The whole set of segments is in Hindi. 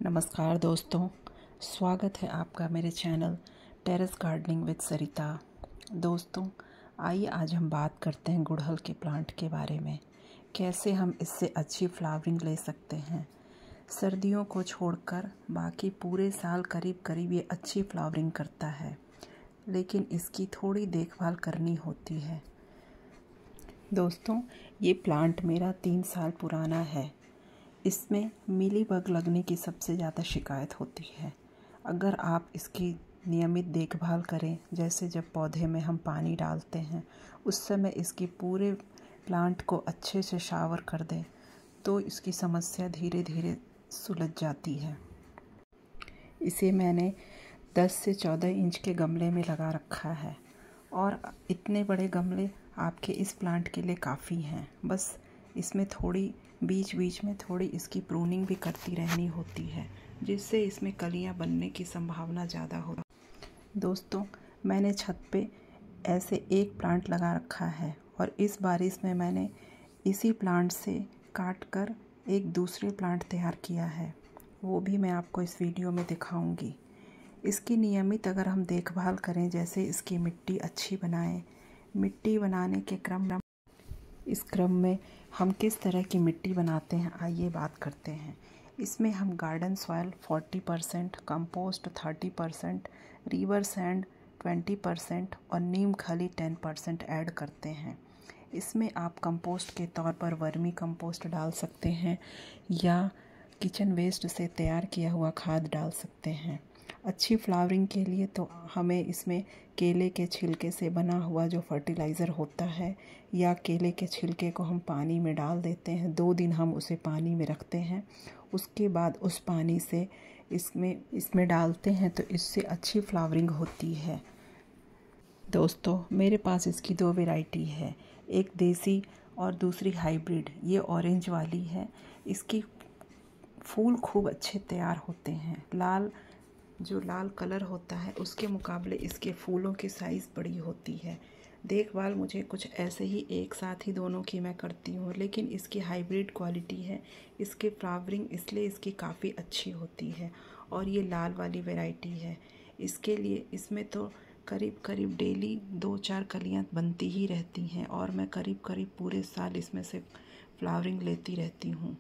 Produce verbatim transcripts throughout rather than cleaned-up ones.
नमस्कार दोस्तों, स्वागत है आपका मेरे channel terrace gardening with Sarita. दोस्तों, आइए आज हम बात करते हैं गुड़हल के प्लांट के बारे में, कैसे हम इससे अच्छी फ्लावरिंग ले सकते हैं। सर्दियों को छोड़कर बाकी पूरे साल करीब करीब ये अच्छी फ्लावरिंग करता है, लेकिन इसकी थोड़ी देखभाल करनी होती है। दोस्तों, ये प्लांट मेरा तीन साल पुराना है। इसमें मीलीबग लगने की सबसे ज़्यादा शिकायत होती है। अगर आप इसकी नियमित देखभाल करें, जैसे जब पौधे में हम पानी डालते हैं उस समय इसकी पूरे प्लांट को अच्छे से शावर कर दें, तो इसकी समस्या धीरे धीरे सुलझ जाती है। इसे मैंने दस से चौदह इंच के गमले में लगा रखा है और इतने बड़े गमले आपके इस प्लांट के लिए काफ़ी हैं। बस इसमें थोड़ी बीच बीच में थोड़ी इसकी प्रूनिंग भी करती रहनी होती है, जिससे इसमें कलियां बनने की संभावना ज़्यादा हो। दोस्तों, मैंने छत पे ऐसे एक प्लांट लगा रखा है और इस बारिश में मैंने इसी प्लांट से काट कर एक दूसरे प्लांट तैयार किया है, वो भी मैं आपको इस वीडियो में दिखाऊंगी। इसकी नियमित अगर हम देखभाल करें, जैसे इसकी मिट्टी अच्छी बनाएं, मिट्टी बनाने के क्रम इस क्रम में हम किस तरह की मिट्टी बनाते हैं, आइए बात करते हैं। इसमें हम गार्डन सॉइल चालीस परसेंट, कंपोस्ट तीस परसेंट, रिवर सैंड बीस परसेंट और नीम खली दस परसेंट ऐड करते हैं। इसमें आप कंपोस्ट के तौर पर वर्मी कंपोस्ट डाल सकते हैं या किचन वेस्ट से तैयार किया हुआ खाद डाल सकते हैं। अच्छी फ्लावरिंग के लिए तो हमें इसमें केले के छिलके से बना हुआ जो फर्टिलाइज़र होता है, या केले के छिलके को हम पानी में डाल देते हैं, दो दिन हम उसे पानी में रखते हैं, उसके बाद उस पानी से इसमें इसमें डालते हैं, तो इससे अच्छी फ्लावरिंग होती है। दोस्तों, मेरे पास इसकी दो वैरायटी है, एक देसी और दूसरी हाइब्रिड। ये ऑरेंज वाली है। इसकी फूल खूब अच्छे तैयार होते हैं। लाल जो लाल कलर होता है उसके मुकाबले इसके फूलों की साइज़ बड़ी होती है। देखभाल मुझे कुछ ऐसे ही एक साथ ही दोनों की मैं करती हूँ, लेकिन इसकी हाइब्रिड क्वालिटी है। इसकी फ्लावरिंग इसलिए इसकी काफ़ी अच्छी होती है। और ये लाल वाली वैरायटी है। इसके लिए इसमें तो करीब करीब डेली दो चार कलियाँ बनती ही रहती हैं और मैं करीब करीब पूरे साल इसमें से फ्लावरिंग लेती रहती हूँ।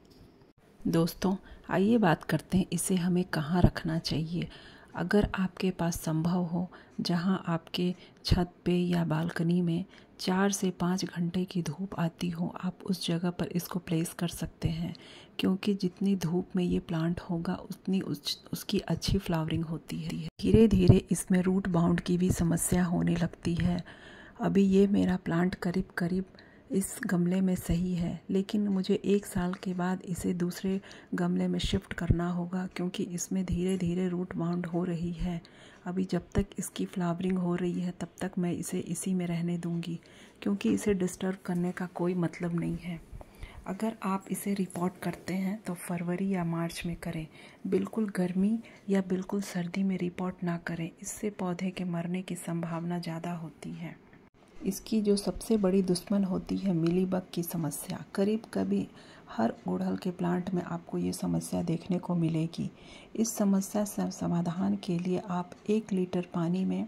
दोस्तों, आइए बात करते हैं इसे हमें कहाँ रखना चाहिए। अगर आपके पास संभव हो, जहाँ आपके छत पे या बालकनी में चार से पाँच घंटे की धूप आती हो, आप उस जगह पर इसको प्लेस कर सकते हैं, क्योंकि जितनी धूप में ये प्लांट होगा उतनी उस, उसकी अच्छी फ्लावरिंग होती है। धीरे धीरे इसमें रूट बाउंड की भी समस्या होने लगती है। अभी ये मेरा प्लांट करीब करीब इस गमले में सही है, लेकिन मुझे एक साल के बाद इसे दूसरे गमले में शिफ्ट करना होगा, क्योंकि इसमें धीरे धीरे रूट बाउंड हो रही है। अभी जब तक इसकी फ्लावरिंग हो रही है तब तक मैं इसे इसी में रहने दूंगी, क्योंकि इसे डिस्टर्ब करने का कोई मतलब नहीं है। अगर आप इसे रिपोर्ट करते हैं तो फरवरी या मार्च में करें, बिल्कुल गर्मी या बिल्कुल सर्दी में रिपोर्ट ना करें, इससे पौधे के मरने की संभावना ज़्यादा होती है। इसकी जो सबसे बड़ी दुश्मन होती है मीलीबग की समस्या। करीब कभी हर गुड़हल के प्लांट में आपको ये समस्या देखने को मिलेगी। इस समस्या से समाधान के लिए आप एक लीटर पानी में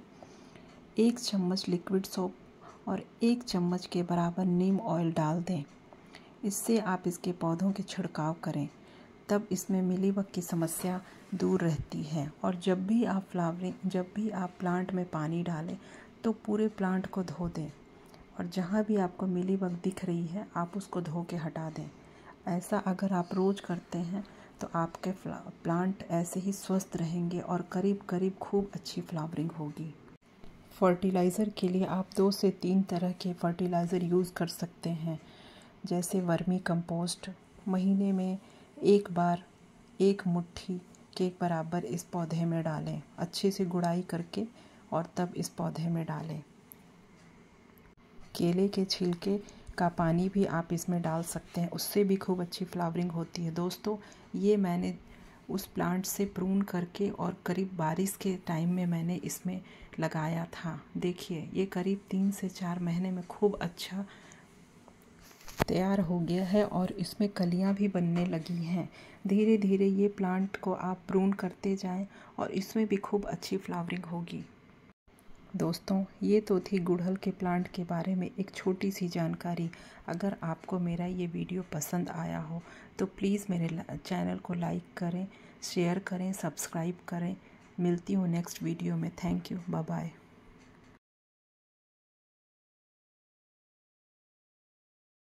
एक चम्मच लिक्विड सोप और एक चम्मच के बराबर नीम ऑयल डाल दें। इससे आप इसके पौधों के छिड़काव करें, तब इसमें मीलीबग की समस्या दूर रहती है। और जब भी आप फ्लावरिंग जब भी आप प्लांट में पानी डालें तो पूरे प्लांट को धो दें, और जहाँ भी आपको मीलीबग दिख रही है आप उसको धो के हटा दें। ऐसा अगर आप रोज़ करते हैं तो आपके प्लांट ऐसे ही स्वस्थ रहेंगे और करीब करीब खूब अच्छी फ्लावरिंग होगी। फर्टिलाइज़र के लिए आप दो से तीन तरह के फर्टिलाइज़र यूज़ कर सकते हैं, जैसे वर्मी कंपोस्ट महीने में एक बार एक मुट्ठी के बराबर इस पौधे में डालें, अच्छे से गुड़ाई करके और तब इस पौधे में डालें। केले के छिलके का पानी भी आप इसमें डाल सकते हैं, उससे भी खूब अच्छी फ्लावरिंग होती है। दोस्तों, ये मैंने उस प्लांट से प्रून करके और करीब बारिश के टाइम में मैंने इसमें लगाया था। देखिए, ये करीब तीन से चार महीने में खूब अच्छा तैयार हो गया है और इसमें कलियां भी बनने लगी हैं। धीरे धीरे ये प्लांट को आप प्रून करते जाएं और इसमें भी खूब अच्छी फ्लावरिंग होगी। दोस्तों, ये तो थी गुड़हल के प्लांट के बारे में एक छोटी सी जानकारी। अगर आपको मेरा ये वीडियो पसंद आया हो तो प्लीज़ मेरे चैनल को लाइक करें, शेयर करें, सब्सक्राइब करें। मिलती हूँ नेक्स्ट वीडियो में। Thank you, bye bye.